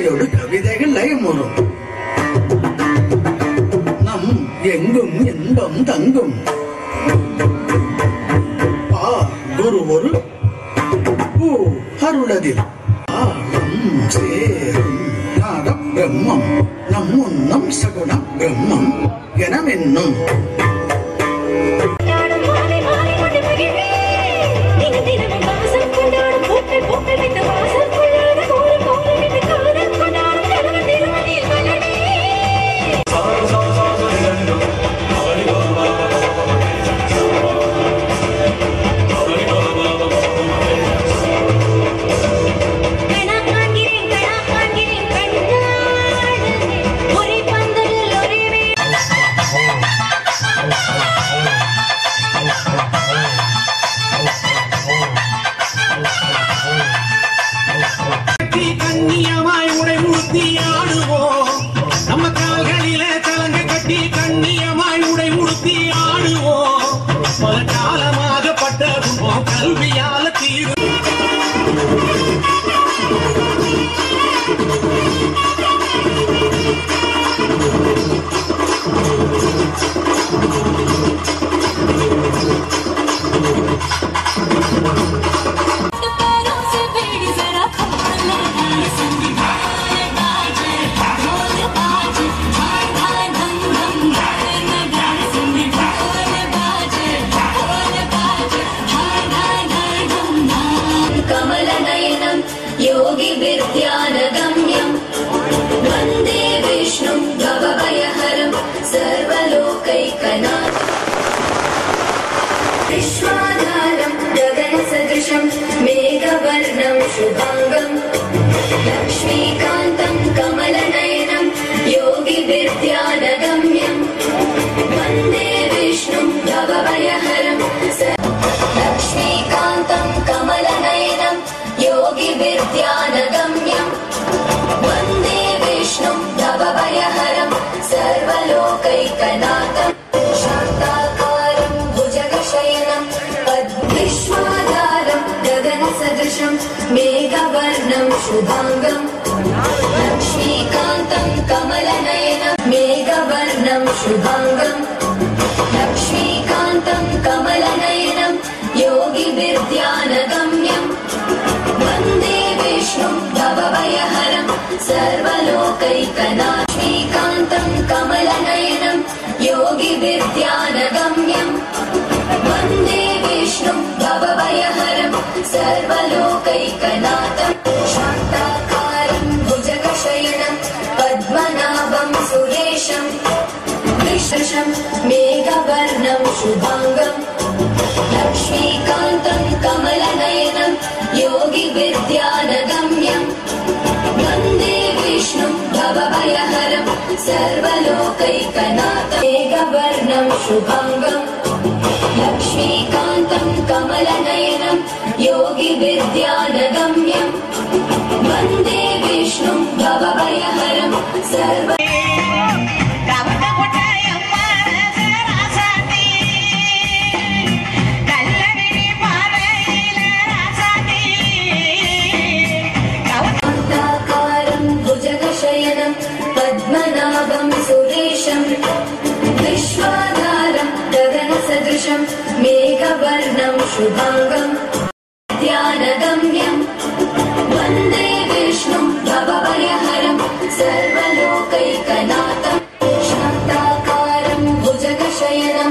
இசையோடு கவிதைகள் லயமுறும். நம் எங்கும் இன்பம் தங்கும். குரு ஒரு பூ அருளதில் ஆழம் சேரும் நாத பிரம்மம் நம் முன்னம் சகுண பிரம்மம் எனமென்னும். योगी विद्यानगम्यं वन्दे विष्णुं भवभयहरं सर्वलोकैकनाथं विश्वाधारं गगनसदृशं मेघवर्णं शुभांगं लक्ष्मीकान्तं कमलनयनं योगी विद्यानगम्यं वन्दे विष्णुं भवभयहरं लक्ष्मीकान्तं कमलनयनं योगी विद्यानगम्यं वन्दे विष्णुं भवभयहरं सर्वलोकैकनाथं शान्ताकारं भुजगशयनं विश्वाधारं गगनसदृशं मेघवर्णं शुभांगं लक्ष्मीकान्तं कमलनयनं मेघवर्णं शुभांगं लक्ष्मीकान्तं कमलनयनं योगी विद्यानगम्यं वन्दे विष्णुं भवभयहरं सर्वलोकैकनाथं लक्ष्मीकान्तं कमलनयनं योगी विद्यानगम्यं वन्दे विष्णुं भवभयहरं सर्वलोकैकनाथं शान्ताकारं भुजगशयनं पद्मनाभं सुरेशं विशेषं मेघवर्णं शुभांगं लक्ष्मीकान्तं कमलनयनं योगी विद्यानगम्यं वन्दे विष्णुं भवभयहरं सर्वलोकैकनाथं मेघवर्णं शुभांगं लक्ष्मीकान्तं कमलनयनं योगी विद्यानगम्यं वन्दे विष्णुं भवभयहरं सर्व पद्मनाभं सुरेशं विश्वाधारं गगनसदृशं मेघवर्णं शुभांगं ध्यानगम्यं वन्दे विष्णुं भवभयहरं सर्वलोकैकनाथं शान्ताकारं भुजगशयनं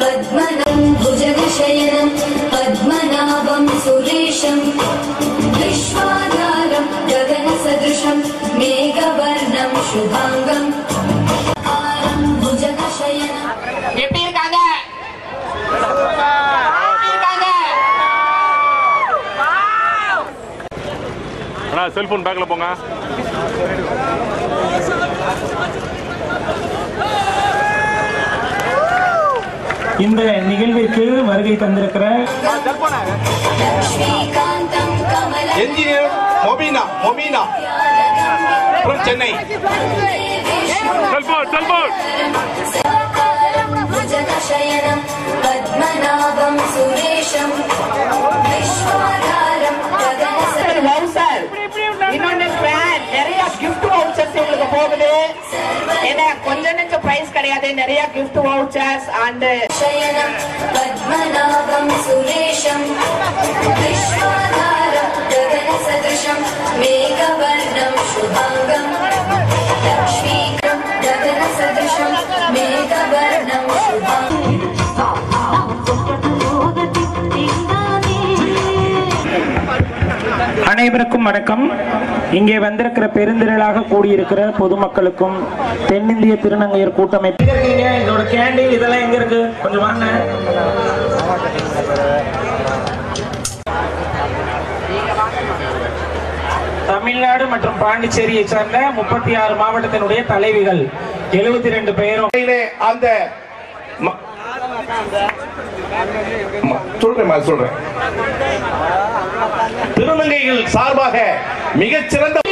पद्मनाभं सुरेशं विश्वाधारं गगनसदृशं मेघवर्णं शुभांगं भुजगशयनं செல்போன் பேக்ல போங்க. இந்த நிகழ்விற்கு வருகை தந்திருக்கிற engineer Momina from Chennai. Cellphone भुजगशयनं पद्मनाभं सुरेशं विश्वाधारं गगनसदृशं இன்னொன்னு நிறைய gift போகுது. ஏன்னா கொஞ்சம் நெஞ்ச பிரைஸ் கிடையாது, நிறைய கிஃப்ட் வவுச்சர்ஸ் அண்ட் शयनं पद्मनाभं सुरेशं विश्वाधारं गगनसदृशं मेघवर्णं शुभाङ्गं लक्ष्मीकं गगनसदृशं मेघवर्णं शुभाङ्गम् அனைவருக்கும் வணக்கம். இங்கே வந்திருக்கிற பெருந்திரளாக கூடியிருக்கிற பொதுமக்களுக்கும் தென்னிந்திய திருநங்கையர் கூட்டமைப்பு இதோட கேண்டீன் இதெல்லாம் எங்க இருக்கு கொஞ்சம் வாங்க. தமிழ்நாடு மற்றும் பாண்டிச்சேரியை சார்ந்த 36 மாவட்டத்தினுடைய தலைவிகள் 72 பேரும் அந்த சொல்றேன் திருநங்கைகள் சார்பாக மிகச்சிறந்த